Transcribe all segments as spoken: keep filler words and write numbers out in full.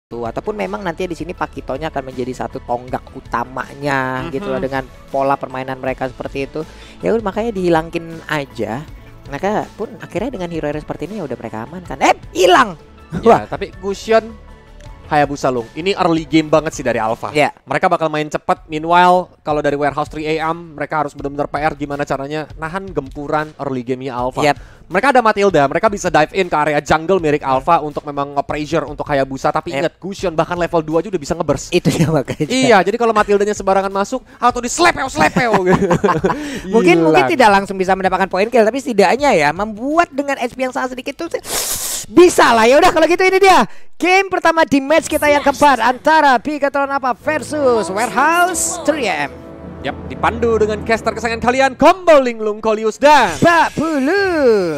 Tuh, ataupun memang nanti di sini Pakitonya akan menjadi satu tonggak utamanya Mm-hmm. gitu loh dengan pola permainan mereka seperti itu. Ya udah makanya dihilangin aja. Maka pun akhirnya dengan hero-hero seperti ini ya udah mereka amankan. Eh, hilang. Ya, tapi Gusion Hayabusa Lung. Ini early game banget sih dari Alpha. Ya. Mereka bakal main cepat. Meanwhile, kalau dari Warehouse tiga A M, mereka harus benar-benar P R gimana caranya nahan gempuran early game-nya Alpha. Yep. Mereka ada Matilda, mereka bisa dive in ke area jungle mirip Alpha untuk memang nge-pressure untuk Hayabusa. Tapi ingat, Gusion bahkan level dua aja udah bisa nge-burst. Itu dia makanya. Iya, jadi kalau Matildanya sembarangan masuk, auto di slepeo slepeo gitu. Mungkin mungkin Hilang. tidak langsung bisa mendapatkan poin kill, tapi setidaknya ya membuat dengan H P yang sangat sedikit itu bisa lah. Ya udah kalau gitu ini dia game pertama di match kita yang keempat antara Bigatron apa versus Warehouse tiga A M. Yap, dipandu dengan caster kesayangan kalian, Combo Linglung Kolius dan Pak Bulu.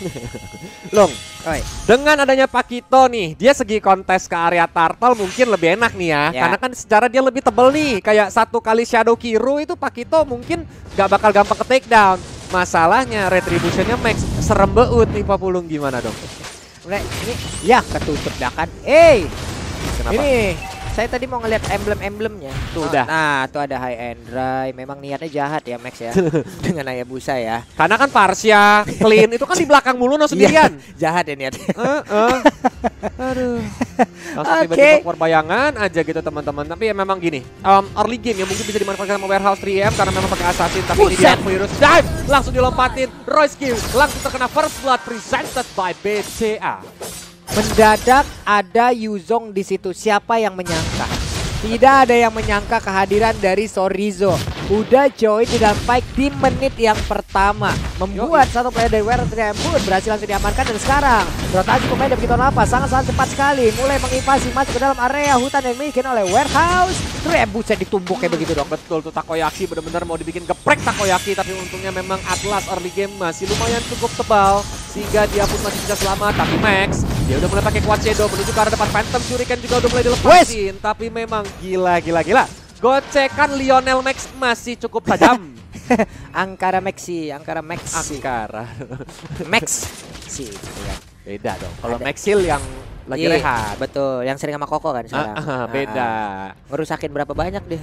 Long. Oi. Dengan adanya Pakito nih, dia segi kontes ke area turtle mungkin lebih enak nih ya, Ya. karena kan secara dia lebih tebel nih. Kayak satu kali Shadow Kiru itu Pakito mungkin gak bakal gampang ke take down. Masalahnya retributionnya max, serem beut nih Pak Pulung, gimana dong? Udah, ini ya ketutup dah kan. Eh, Kenapa? ini saya tadi mau ngeliat emblem-emblemnya. Tuh udah. Nah, tuh ada high and dry. Memang niatnya jahat ya Max ya. Dengan Hayabusa ya. Karena kan Parsia, Clean itu kan di belakang mulu no sendirian. Iya, jahat ya niatnya. Uh, uh. Aduh. Langsung Oke. tiba-tiba keluar bayangan aja gitu teman-teman. Tapi ya memang gini, um, early game yang mungkin bisa dimanfaatkan sama Warehouse tiga A M karena memang pakai assassin. Tapi ini dia Buset. virus dive, langsung dilompatin. Royce Q langsung terkena first blood presented by B C A. Mendadak ada Yuzong di situ. Siapa yang menyangka? Tidak ada yang menyangka kehadiran dari Sorizo. Udah join di dalam fight di menit yang pertama. Membuat satu player dari Warehouse tiga A M pun berhasil langsung diamankan. Dan sekarang rotasi pemain dari Bigatron apa sangat-sangat cepat sekali. Mulai menginvasi masuk ke dalam area hutan yang dimiliki oleh Warehouse tiga A M. Buset, ditumbuk kayak begitu dong. Betul tuh, Takoyaki benar-benar mau dibikin geprek Takoyaki. Tapi untungnya memang Atlas early game masih lumayan cukup tebal sehingga dia pun masih bisa selamat. Tapi Max, dia udah mulai pakai Quad Shadow menuju ke arah depan. Phantom Shuriken juga udah mulai dilepasin. Tapi memang gila gila gila. Gocekan Lionel Max masih cukup tajam. Angkara Maxi, Angkara Max. Angkara. Max sih gitu kan. Beda dong. Kalau Ada. Maxil yang lagi Iya, rehat. Betul, yang sering sama Koko kan sekarang. Ah, ah, beda. Ah, ah. Ngerusakin berapa banyak deh.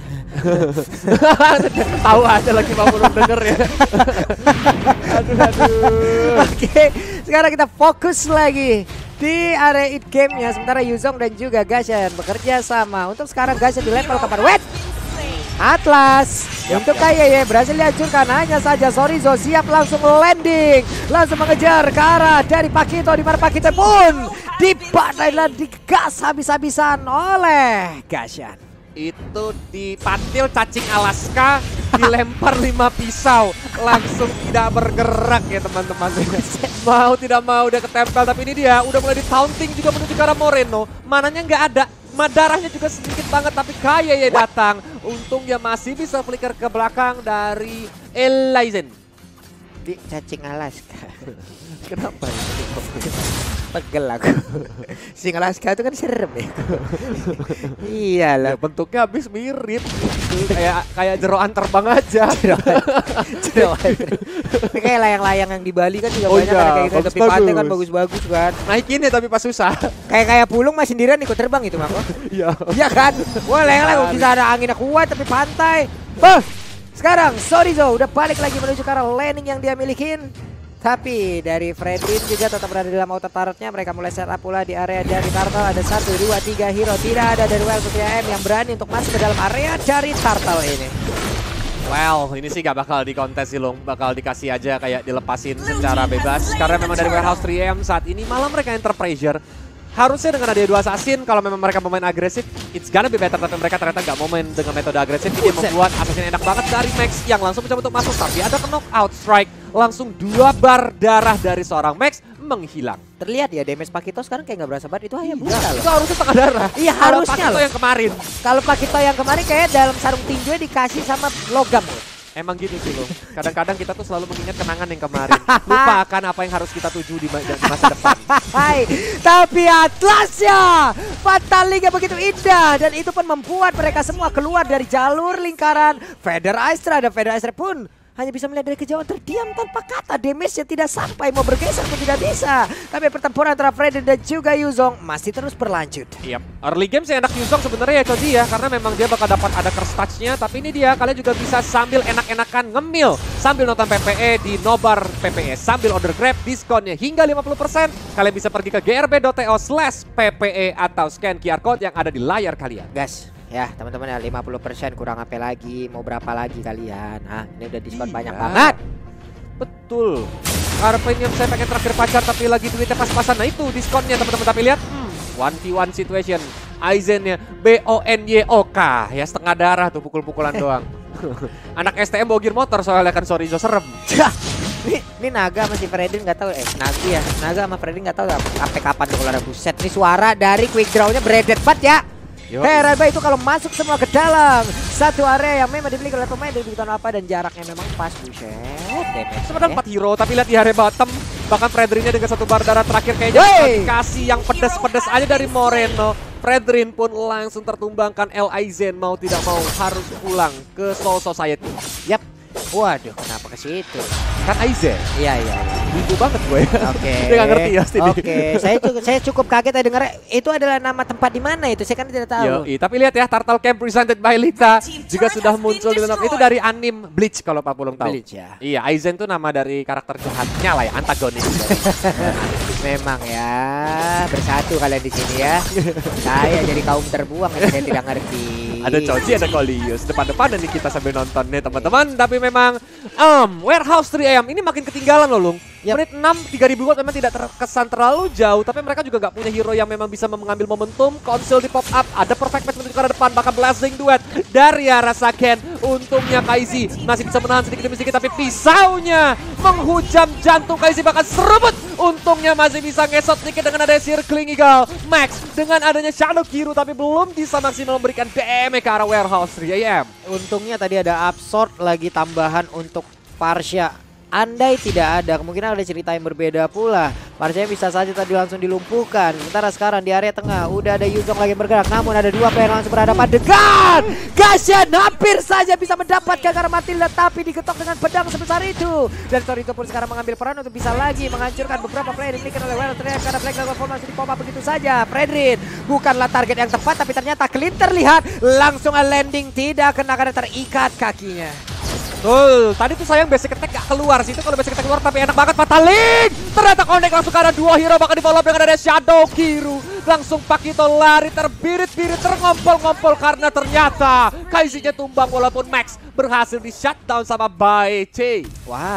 Tahu aja lagi mau belum denger ya. Aduh aduh. Oke, sekarang kita fokus lagi di area it game-nya. Sementara Yuzong dan juga Gashan bekerja sama. Untuk sekarang Gashan di level keempat. Wait! Atlas Yap, untuk yap. K Y Y berhasil dihancurkan. Hanya saja Sorizo siap langsung landing, langsung mengejar ke arah dari Pakito, di mana Pakito pun dibantai dan digas habis-habisan oleh Gashan. Itu dipantil cacing Alaska, dilempar lima pisau, langsung tidak bergerak ya teman-teman. Mau tidak mau dia ketempel, tapi ini dia udah mulai di taunting juga menuju ke arah Moreno. Mananya nggak ada, darahnya juga sedikit banget, tapi K Y Y datang. Untung dia masih bisa flicker ke belakang dari Elizen. Di cacing Alaska. Kenapa ya? Pegel aku. Sing Alaska itu kan serem ya. Iyalah. Ya, bentuknya habis mirip. kayak kayak jeroan terbang aja. Jeroan. Kayak layang-layang yang di Bali kan juga Oh banyak iya, kan kayak gitu. Tepi bagus-bagus. pantai kan bagus-bagus kan. Naikin ya tapi pas susah. Kayak kayak Pulung mah sendirian ikut terbang itu Mako. Iya. Iya kan? Wah layang-layang bisa ada anginnya kuat tapi pantai. Bah. Sekarang Sorizo udah balik lagi menuju ke arah landing yang dia milikin. Tapi dari Fredrin juga tetap berada dalam auto turretnya. Mereka mulai setup pula di area dari Turtle. Ada satu, dua, tiga hero. Tidak ada dari Warehouse tiga A M yang berani untuk masuk ke dalam area dari Turtle ini. Well, ini sih gak bakal dikontes sih Long. Bakal dikasih aja kayak dilepasin secara bebas. Karena memang dari Warehouse tiga A M saat ini malah mereka enter pressure. Harusnya dengan ada dua assassin, kalau memang mereka pemain agresif, it's gonna be better. Tapi mereka ternyata nggak mau main dengan metode agresif. Ini yang membuat assassin enak banget dari Max yang langsung mencoba untuk masuk. Tapi ada ke knockout strike. Langsung dua bar darah dari seorang Max menghilang. Terlihat ya damage Pakito sekarang kayak nggak berasa banget. Itu Hayabusa Ya, loh. itu harusnya setengah darah. Iya, Kalau harusnya Pakito loh. yang kemarin. Kalau Pakito yang kemarin kayak dalam sarung tinjunya dikasih sama logam loh. Emang gini sih loh. Kadang-kadang kita tuh selalu mengingat kenangan yang kemarin. Lupakan apa yang harus kita tuju di ma- di masa depan. Hai, tapi Atlasnya Fatal Liga begitu indah dan itu pun membuat mereka semua keluar dari jalur lingkaran. Feather Astra dan Feather Astra pun hanya bisa melihat dari kejauhan terdiam tanpa kata. Damage-nya tidak sampai, mau bergeser pun tidak bisa. Tapi pertempuran antara Fredrin dan juga Yuzong masih terus berlanjut. Iya, yep. Early game sih enak Yuzong sebenarnya ya Cozy ya, karena memang dia bakal dapat ada curse touch-nya. Tapi ini dia, kalian juga bisa sambil enak-enakan ngemil, sambil nonton P P E di Nobar P P E, sambil order grab diskonnya hingga lima puluh persen. Kalian bisa pergi ke grb.to slash ppe atau scan Q R code yang ada di layar kalian. Gas. Ya teman-teman ya, lima puluh persen kurang apa lagi, mau berapa lagi kalian? Ah, ini udah diskon Iya. banyak banget. Betul. Karena premium saya pengen traktir pacar tapi lagi duitnya pas-pasan. Nah itu diskonnya teman-teman. Tapi lihat, hmm, one v one situation. Aizen-nya B O N Y O K ya, setengah darah tuh pukul-pukulan doang. Anak S T M bogir motor soalnya kan Sorizo serem. Ini, ini Naga masih Fredrin nggak tahu, eh Nagi ya, Naga sama Fredrin nggak tahu sampai kapan tuh kalau ada buset. Ini suara dari quick draw-nya beredet banget ya. Hei Raiba itu kalau masuk semua ke dalam satu area yang memang dibeli oleh pemain dari Big Town apa dan jaraknya memang pas, buset. Sebenarnya empat hero tapi lihat di area bottom bahkan Fredrinnya dengan satu bar darah terakhir kayaknya kasih yang pedes-pedes aja dari Moreno. Fredrin pun langsung tertumbangkan. El Aizen mau tidak mau harus pulang ke Soul Society. Yap. Waduh, kenapa ke situ? Kan Aizen. Iya iya. Itu banget gue. Oke. Dia nggak ngerti ya pasti. Oke, saya cukup saya cukup kaget ya dengar itu adalah nama tempat di mana itu. Saya kan tidak tahu. Yoi, tapi lihat ya Turtle Camp presented by Lita juga sudah muncul di dalam itu dari anim Bleach kalau Pak Pulung tahu. Bleach ya. Iya, Aizen tuh nama dari karakter jahatnya lah ya, antagonis. Memang ya, bersatu kalian di sini ya. Saya jadi kaum terbuang yang saya tidak ngerti. Ada Coji, ada Kolius. Depan-depan nih kita sambil nonton nih teman-teman. Tapi memang um, Warehouse tiga A M ini makin ketinggalan loh Lung. Yep. Menit enam, tiga ribu watt memang tidak terkesan terlalu jauh. Tapi mereka juga nggak punya hero yang memang bisa mengambil momentum. Konsil di pop up, ada perfect match menuju ke arah depan. Bahkan blessing duet dari arah Saken. Untungnya Kaizi masih bisa menahan sedikit demi sedikit. Tapi pisaunya menghujam jantung Kaizi bahkan serabut. Untungnya masih bisa ngesot sedikit dengan ada Circling Eagle. Max dengan adanya Shadow Kiru tapi belum bisa maksimal memberikan damage ke arah Warehouse tiga A M. Untungnya tadi ada Absorb lagi tambahan untuk Parsha. Andai tidak ada, kemungkinan ada cerita yang berbeda pula. Parsha bisa saja tadi langsung dilumpuhkan. Sementara sekarang di area tengah udah ada Yuzong lagi bergerak. Namun ada dua player langsung berhadapan dengan Gashen. Hampir saja bisa mendapatkan karena Matilda tapi digetok dengan pedang sebesar itu. Dan Torito pun sekarang mengambil peran untuk bisa lagi menghancurkan beberapa player yang dimiliki oleh Warehouse tiga A M. Karena Black Dragon formasi di pop up begitu saja. Fredrin bukanlah target yang tepat tapi ternyata clean terlihat. Langsung landing tidak kena karena terikat kakinya. Betul, tadi tuh sayang basic attack gak keluar sih. Itu kalau basic attack keluar tapi enak banget Fataling. Ternyata connect langsung ke arah dua hero bahkan di follow up dengan ada Shadow Kiru. Langsung Pakito lari terbirit-birit terngompol-ngompol karena ternyata Kaizi-nya tumbang walaupun Max berhasil di shutdown sama Bae-Chi.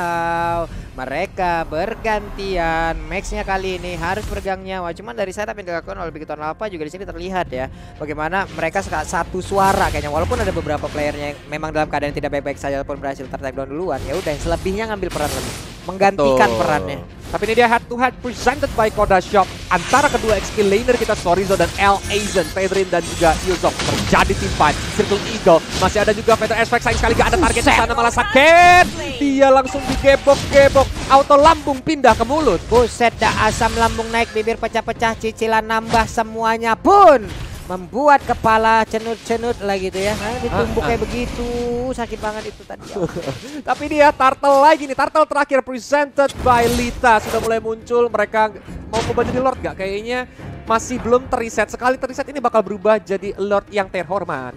Wow, mereka bergantian. Max-nya kali ini harus bergang nyawa. Cuman dari setup yang dilakukan oleh Big Town Alpha juga di sini terlihat ya bagaimana mereka satu suara kayaknya. Walaupun ada beberapa playernya yang memang dalam keadaan tidak baik-baik saja walaupun berhasil ter-take down duluan. Ya udah, yang selebihnya ngambil peran lebih, menggantikan Betul. perannya. Tapi ini dia head to head presented by Koda Shop antara kedua X P laner kita Sorizo dan El Aizen, Fredrin dan juga Yuzong. Terjadi team fight, Circle Eagle. Masih ada juga Feather Aspect, sayang sekali gak ada target di sana malah Saken. Dia langsung digebok-gebok, auto lambung pindah ke mulut. Buset dah, asam lambung naik, bibir pecah-pecah, cicilan nambah semuanya pun membuat kepala cenut-cenut lah gitu ya. Nah, ditumbuk kayak begitu, sakit banget itu tadi. Tapi dia Turtle lagi nih, Turtle terakhir presented by Lita sudah mulai muncul. Mereka mau coba jadi Lord gak? Kayaknya masih belum teriset. Sekali teriset ini bakal berubah jadi Lord yang terhormat.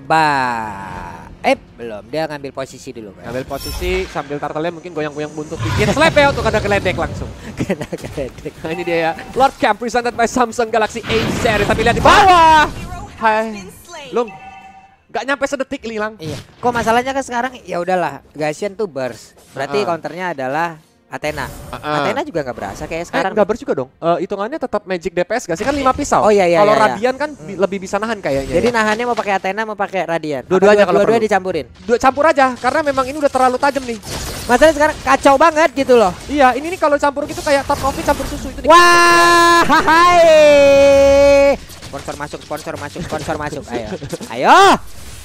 Bah, eh belum, dia ngambil posisi dulu. Ngambil posisi sambil Turtle-nya mungkin goyang-goyang buntut dikit. Slap ya untuk ada keledek langsung. Kena keledek. Nah ini dia ya, Lord Camp presented by Samsung Galaxy A series. Tapi lihat di bawah. Hai, Lung, gak nyampe sedetik hilang. Iya. Kok masalahnya kan sekarang ya udahlah, Gashen tuh burst. Berarti uh -uh. counternya adalah Athena. Uh -uh. Athena juga nggak berasa kayak sekarang. Eh, nggak burst juga dong. Uh, hitungannya tetap Magic D P S gak sih? Kan lima pisau. Oh iya iya. Kalau iya, Radian iya. kan hmm. lebih bisa nahan kayaknya. Jadi ya? nahannya mau pakai Athena mau pakai Radian. Dua-duanya kalau dua-dua dicampurin. Dua campur aja karena memang ini udah terlalu tajam nih. Masalahnya sekarang kacau banget gitu loh. Iya, ini nih kalau campur gitu kayak top coffee campur susu itu. Wah, hai. Sponsor masuk, sponsor masuk, sponsor masuk. Ayo. Ayo.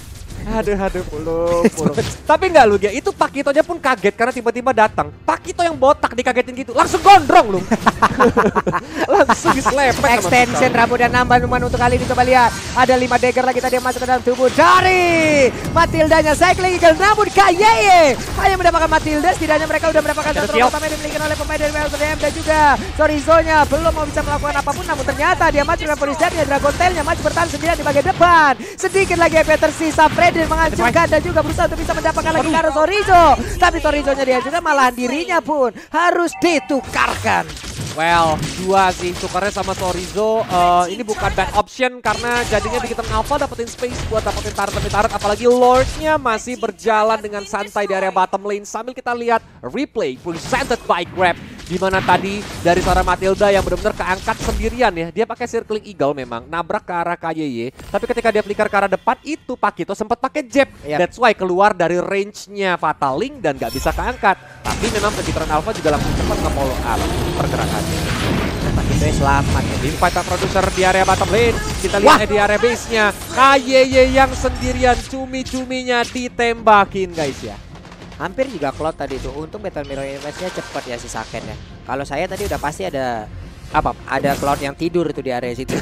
Aduh, aduh, puluh, puluh. Tapi enggak lu, Gia, itu Pakitonya pun kaget karena tiba-tiba datang. Pakito yang botak dikagetin gitu, langsung gondrong lu. Langsung dislepek. Extension rambut dan nambah numan untuk kali ini. Coba lihat, ada lima dagger lagi tadi yang masuk ke dalam tubuh dari Matildanya. Cycling Eagle, namun Kayeye hanya mendapatkan Matilda. Setidaknya mereka udah mendapatkan satu round pertama yang dimiliki oleh pemain dari Wells M dan juga Sorizo-nya belum mau bisa melakukan apapun, namun ternyata dia maju dengan polis jadinya. Dragon Tail-nya maju bertahan sendirian di bagian depan. Sedikit lagi F P tersisa, Fredrin menghancurkan dan juga berusaha untuk bisa mendapatkan lagi ke arah Sorizo. Tapi Sorizo-nya dia juga malahan dirinya pun harus ditukarkan. Well, dua sih tukarnya sama Sorizo. Uh, ini bukan bad option karena jadinya bikin Alpha dapetin space buat dapetin turret demi turret. Apalagi Lord-nya masih berjalan dengan santai di area bottom lane. Sambil kita lihat replay presented by Grab. Dimana tadi dari seorang Matilda yang benar-benar keangkat sendirian ya. Dia pakai Circling Eagle memang, nabrak ke arah K Y Y. Tapi ketika dia flicker ke arah depan, itu Pakito sempat pakai jab. Yep. That's why keluar dari range-nya Fatal Link dan gak bisa keangkat. Tapi memang Veteran Alpha juga langsung cepat nge-follow up pergerakannya. Pakito selamat. Invite producer di area bottom lane. Kita lihat di area base-nya. K Y Y yang sendirian, cumi-cuminya ditembakin guys ya. Hampir juga Cloud tadi tuh. Untung Battle Mirror Invest-nya cepet ya si Saken ya. Kalau saya tadi udah pasti ada apa? Ada Cloud yang tidur tuh di area situ.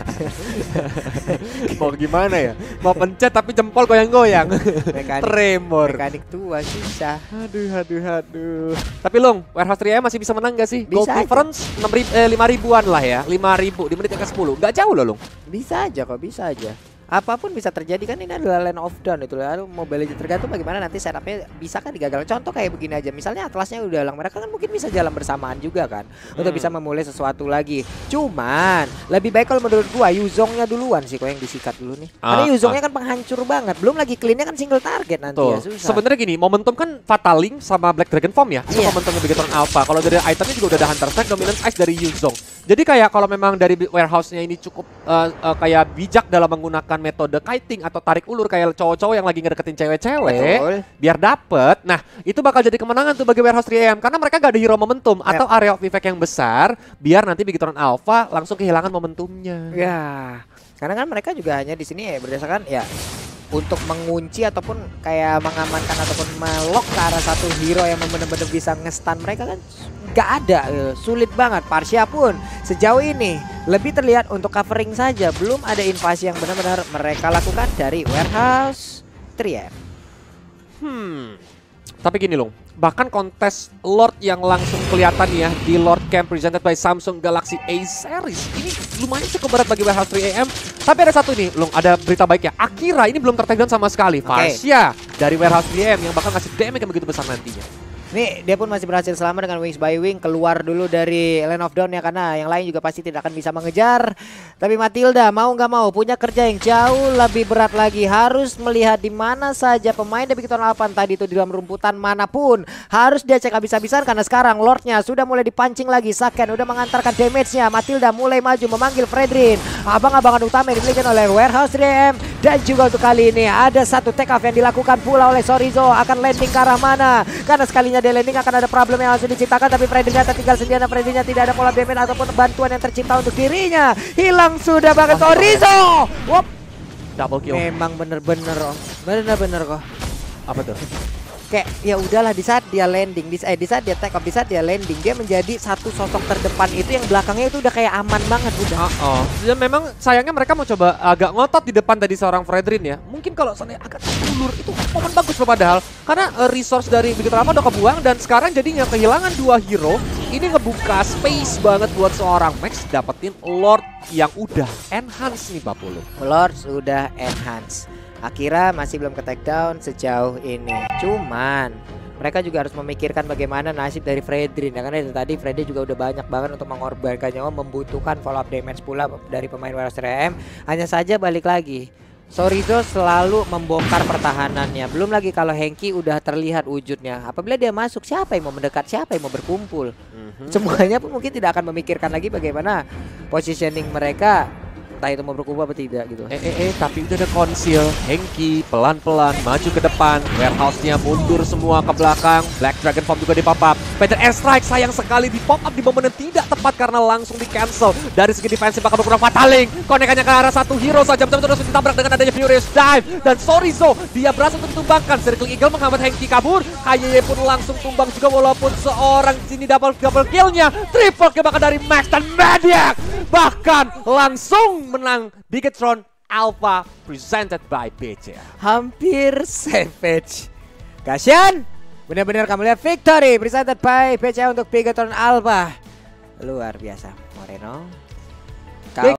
Mau gimana ya? Mau pencet tapi jempol goyang-goyang. Tremor. Mekanik tua susah. Aduh, aduh, aduh. Tapi Long, Warehouse tiga M masih bisa menang gak sih? Gold Bisa difference enam ribu, eh, lima ribuan lah ya. lima ribu di menit yang ke sepuluh. Gak jauh loh, Long. Bisa aja kok, bisa aja. Apapun bisa terjadi kan, ini adalah Land of Dawn itu. Lalu Mobile Legends tergantung bagaimana nanti setupnya bisa kan digagal. Contoh kayak begini aja, misalnya Atlasnya udah hilang, mereka kan mungkin bisa jalan bersamaan juga kan hmm. untuk bisa memulai sesuatu lagi. Cuman lebih baik kalau menurut gua Yuzongnya duluan sih kok yang disikat dulu nih. Ah, Karena Yuzongnya ah. kan penghancur banget, belum lagi cleannya kan single target nanti Tuh. ya susah. Sebenarnya gini, momentum kan Fatal Link sama Black Dragon Form ya. Itu yeah. momentumnya Bigetron Alpha. Kalau dari itemnya juga udah ada Hunter Strike, Dominance Ice dari Yuzong. Jadi kayak kalau memang dari warehouse-nya ini cukup uh, uh, kayak bijak dalam menggunakan metode kiting atau tarik ulur kayak cowok-cowok yang lagi ngedeketin cewek-cewek biar dapet. Nah, itu bakal jadi kemenangan tuh bagi Warehouse tiga M karena mereka gak ada hero momentum yep. atau area of effect yang besar biar nanti Bigetron Alpha langsung kehilangan momentumnya. Ya, karena kan mereka juga hanya di sini ya berdasarkan ya untuk mengunci ataupun kayak mengamankan ataupun melok ke arah satu hero yang benar-benar bisa nge-stun mereka kan nggak ada, sulit banget. Parsia pun sejauh ini lebih terlihat untuk covering saja, belum ada invasi yang benar-benar mereka lakukan dari Warehouse tiga M. Hmm, tapi gini loh, bahkan kontes Lord yang langsung kelihatan ya di Lord Camp presented by Samsung Galaxy A Series ini lumayan cukup berat bagi Warehouse tiga M. Tapi ada satu nih, Long, ada berita baik ya. Akira ini belum ter-takedown sama sekali. Okay. Farsia dari Warehouse tiga M yang bakal ngasih damage yang begitu besar nantinya. Nih, dia pun masih berhasil selamat dengan Wings by Wing, keluar dulu dari Land of Dawn ya, karena yang lain juga pasti tidak akan bisa mengejar. Tapi Matilda mau nggak mau punya kerja yang jauh lebih berat lagi, harus melihat di mana saja pemain dari Bigetron Alpha tadi itu di dalam rumputan manapun harus dia cek habis-habisan karena sekarang Lordnya sudah mulai dipancing lagi. Saken udah mengantarkan damage-nya, Matilda mulai maju memanggil Fredrin, abang-abangan utama yang dimiliki oleh Warehouse tiga M. Dan juga untuk kali ini ada satu take off yang dilakukan pula oleh Sorizo, akan landing ke arah mana? Karena sekalinya dia landing akan ada problem yang langsung diciptakan, tapi Fredrinnya tertinggal sendirian dan Fredrinnya tidak ada pola damage ataupun bantuan yang tercipta untuk dirinya. Hilang sudah banget Sorizo. Wop. Double kill. Memang bener-bener oh. Bener-bener kok. Apa tuh? Kayak ya udahlah, di saat dia landing, di, eh, di saat dia take off, di saat dia landing, dia menjadi satu sosok terdepan itu yang belakangnya itu udah kayak aman banget udah. Uh -oh. Dan memang sayangnya mereka mau coba agak ngotot di depan tadi seorang Fredrin ya. Mungkin kalau sana agak ulur itu momen bagus loh padahal. Karena uh, resource dari Bigetron Alpha udah kebuang dan sekarang jadinya kehilangan dua hero. Ini ngebuka space banget buat seorang Max dapetin Lord yang udah enhance nih Bapulu. Lord sudah enhance. Akira masih belum ke takedown sejauh ini. Cuman mereka juga harus memikirkan bagaimana nasib dari Fredrin ya, karena itu tadi Fredrin juga udah banyak banget untuk mengorbankan nyawa, membutuhkan follow up damage pula dari pemain Warehouse tiga M. Hanya saja balik lagi Sorizo selalu membongkar pertahanannya. Belum lagi kalau Hengki udah terlihat wujudnya. Apabila dia masuk, siapa yang mau mendekat, siapa yang mau berkumpul? Mm-hmm. Semuanya pun mungkin tidak akan memikirkan lagi bagaimana positioning mereka. entah itu mau berubah apa tidak gitu. Eh, eh, eh, tapi udah ada konsil. Hengki pelan-pelan maju ke depan. Warehouse-nya mundur semua ke belakang. Black Dragon Form juga di pop up. Peter Airstrike sayang sekali di pop up di momen yang tidak tepat karena langsung di cancel. Dari segi defensif bakal berkurang Fataling. Konekannya ke arah satu hero saja. Betul-betul terus ditabrak dengan adanya Furious Dive. Dan Sorizo, dia berhasil untuk ditumbangkan. Circle Eagle menghambat Hengki kabur. K Y Y pun langsung tumbang juga walaupun seorang sini double double kill-nya. Triple kill bahkan dari Max dan Mediac. Bahkan langsung menang Bigetron Alpha presented by B C. Hampir savage. Kasian. Benar-benar kamu lihat victory presented by B C untuk Bigetron Alpha. Luar biasa, Moreno.